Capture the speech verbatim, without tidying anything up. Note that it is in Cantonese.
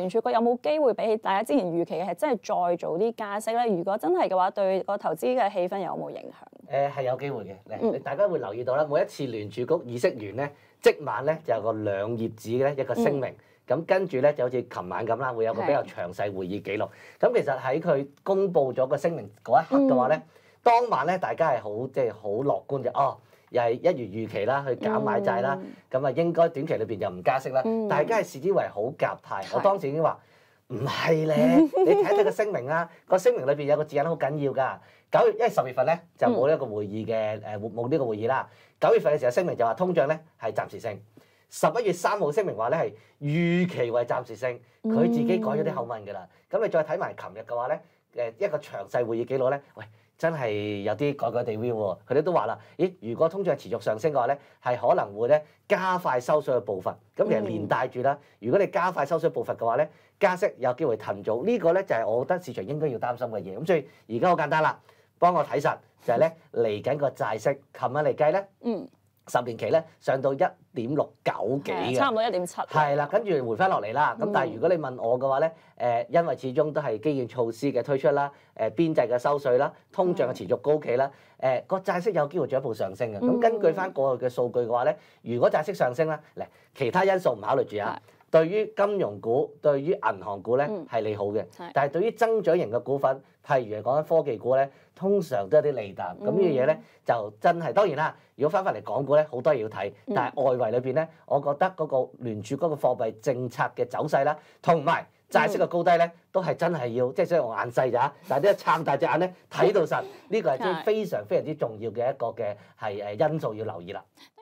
聯儲局有冇機會比起大家之前預期嘅係真係再早啲加息咧？如果真係嘅話，對個投資嘅氣氛有冇影響？ 誒係有機會嘅， 嗯誒大家會留意到啦。每一次聯儲局議息完咧，即晚咧就有個兩頁紙嘅一個聲明，咁、 嗯、 跟住咧就好似琴晚咁啦，會有個比較詳細會議記錄。咁其實喺佢公佈咗個聲明嗰一刻嘅話咧，嗯、當晚咧大家係好即係好樂觀嘅，哦，又係一如預期啦，去減買債啦，咁啊、嗯、應該短期裏邊又唔加息啦，嗯、大家係視之為好鴿態。是我當時已經話唔係咧，你睇睇個聲明啦，個聲明裏邊有個字眼好緊要㗎。九月，因為十月份咧就冇呢一個會議嘅誒冇呢個會議啦。九月份嘅時候聲明就話通脹咧係暫時性。十一月三號聲明話咧係預期為暫時性，佢自己改咗啲口吻㗎啦。咁、嗯、你再睇埋琴日嘅話咧，誒一個詳細會議記錄咧，喂真係有啲改改地 view 喎。佢哋都話啦，咦如果通脹持續上升嘅話咧，係可能會咧加快收水嘅步伐。咁其實連帶住啦，如果你加快收水步伐嘅話咧，加息有機會騰早。這個、呢個咧就係我覺得市場應該要擔心嘅嘢。咁所以而家好簡單啦。幫我睇實就係咧嚟緊個債息，琴日嚟計咧，嗯、十年期咧上到一點六九幾嘅， 差唔多一點七。 係啦，跟住回翻落嚟啦。咁、嗯、但係如果你問我嘅話咧，誒、呃，因為始終都係基建措施嘅推出啦，誒、呃，邊際嘅收稅啦，通脹嘅持續高企啦，誒、呃，個債息有機會進一步上升嘅。咁、嗯、根據翻過去嘅數據嘅話咧，如果債息上升咧，嚟其他因素唔考慮住啊。對於金融股、對於銀行股咧係、嗯、利好嘅，是但係對於增長型嘅股份，譬如係講緊科技股咧，通常都有啲利淡。咁、嗯、呢樣嘢咧就真係當然啦。如果翻返嚟港股咧，好多嘢要睇，但係外圍裏邊咧，我覺得嗰個聯儲局嘅貨幣政策嘅走勢啦，同埋債息嘅高低咧，都係真係要即係雖然我眼細咋，但係都撐大隻眼咧睇到實，呢、呢個係真非常非常之重要嘅一個嘅係誒因素要留意啦。